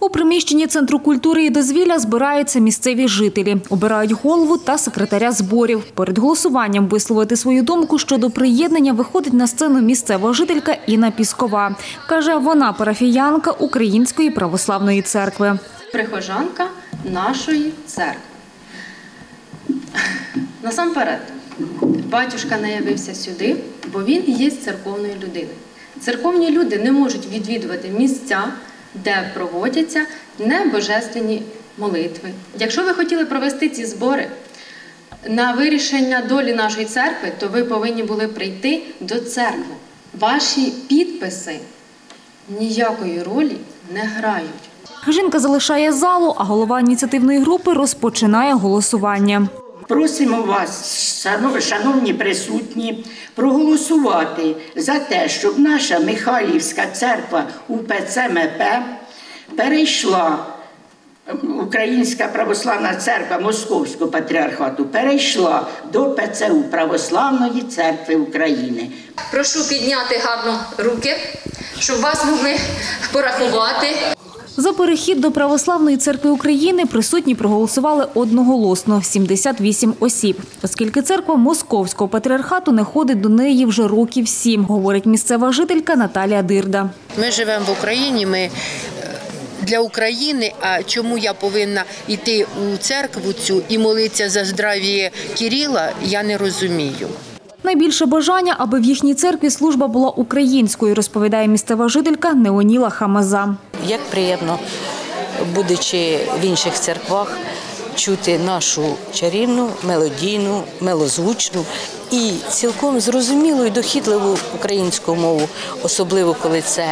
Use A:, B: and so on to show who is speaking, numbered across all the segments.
A: У приміщенні Центру культури і дозвілля збираються місцеві жителі. Обирають голову та секретаря зборів. Перед голосуванням висловити свою думку щодо приєднання виходить на сцену місцева жителька Інна Піскова. Каже, вона парафіянка Української православної церкви.
B: Прихожанка нашої церкви. Насамперед, батюшка не явився сюди, бо він є церковною людиною. Церковні люди не можуть відвідувати місця, де проводяться небожественні молитви. Якщо ви хотіли провести ці збори на вирішення долі нашої церкви, то ви повинні були прийти до церкви. Ваші підписи ніякої ролі не грають.
A: Жінка залишає залу, а голова ініціативної групи розпочинає голосування.
C: Просимо вас, шановні присутні, проголосувати за те, щоб наша Михайлівська церква УПЦ МП перейшла, Українська православна церква Московського патріархату перейшла до ПЦУ Православної церкви України.
B: Прошу підняти гарно руки, щоб вас могли порахувати.
A: За перехід до Православної церкви України присутні проголосували одноголосно – 78 осіб. Оскільки церква Московського патріархату не ходить до неї вже років 7, говорить місцева жителька Наталія Дирда.
D: Ми живемо в Україні, ми для України, а чому я повинна йти у церкву цю і молитися за здрав'я Кирила, я не розумію.
A: Найбільше бажання, аби в їхній церкві служба була українською, розповідає місцева жителька Неоніла Хамаза.
E: Як приємно, будучи в інших церквах, чути нашу чарівну, мелодійну, милозвучну і цілком зрозумілу і дохідливу українську мову, особливо коли це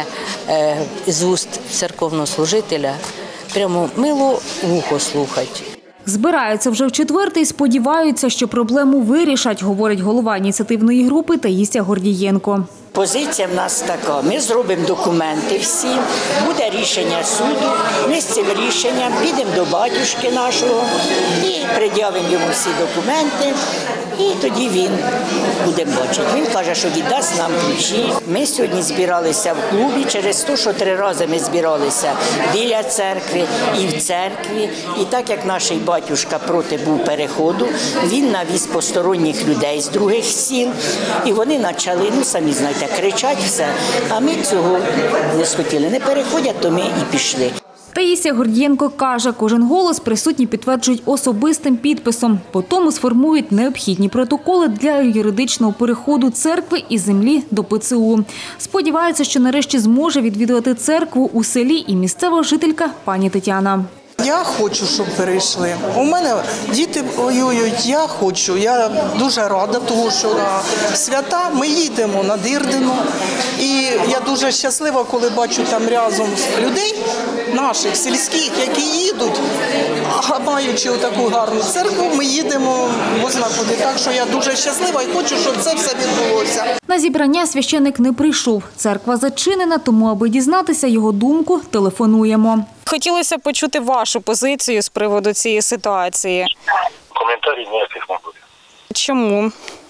E: з вуст церковного служителя, прямо мило вухо слухать.
A: Збираються вже вчетверте і сподіваються, що проблему вирішать, говорить голова ініціативної групи Таїсія Гордієнко.
C: Позиція в нас така, ми зробимо документи всі, буде рішення суду, ми з цим рішенням підемо до батюшки нашого і пред'явимо йому всі документи, і тоді він буде бачити. Він каже, що віддасть нам ключі. Ми сьогодні збиралися в клубі, через те, що 3 рази ми збиралися біля церкви і в церкві. І так як наш батюшка проти був переходу, він навіз посторонніх людей з других сіл, і вони почали, самі знаєте, кричать все, а ми цього не схотіли. Не переходять, то ми і пішли.
A: Таїсія Гордієнко каже, кожен голос присутні підтверджують особистим підписом. Потім сформують необхідні протоколи для юридичного переходу церкви і землі до ПЦУ. Сподівається, що нарешті зможе відвідувати церкву у селі і місцева жителька пані Тетяна.
F: Я хочу, щоб перейшли. У мене діти воюють, я хочу. Я дуже рада, тому що на свята ми їдемо на Дирдину. І я дуже щаслива, коли бачу там разом людей, наших, сільських, які їдуть, а маючи таку гарну церкву, ми їдемо можна куди. Так що я дуже щаслива і хочу, щоб це все відбулося.
A: На зібрання священик не прийшов. Церква зачинена, тому аби дізнатися його думку, телефонуємо.
G: Хотілося б почути вашу позицію з приводу цієї ситуації.
H: Коментарів ніяких не буде.
G: Чому?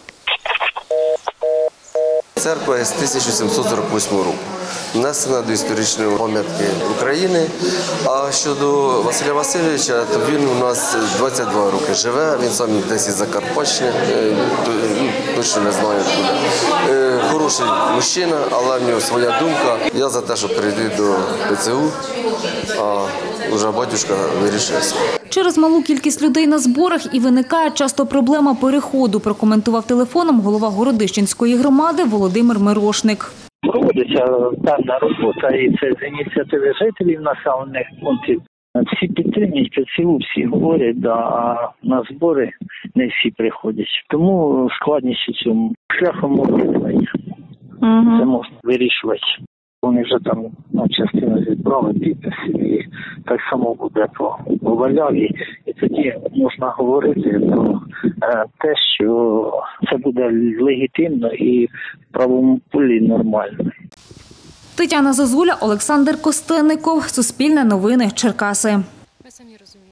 I: Церква з 1748 року. Внесена до історичної пам'ятки України. А щодо Василя Васильовича, то він у нас 22 роки живе, він сам десь із Закарпаття, точно не знаю куди. Хороший мужчина, але в нього своя думка. Я за те, щоб перейти до ПЦУ, а вже батюшка вирішився.
A: Через малу кількість людей на зборах і виникає часто проблема переходу, прокоментував телефоном голова Городищенської громади Володимир Мирошник.
J: Проводиться певна робота і це з ініціативи жителів населених пунктів. Всі підтримують ПЦУ, всі говорять, а на збори не всі приходять. Тому складніше цьому шляхом об'єднання. Це можна вирішувати. Вони вже там частину зібрали підписів і так само буде по Валяві. І тоді можна говорити про те, що це буде легітимно і в правовому полі нормально.
A: Тетяна Зозуля, Олександр Костенников, Суспільне новини, Черкаси.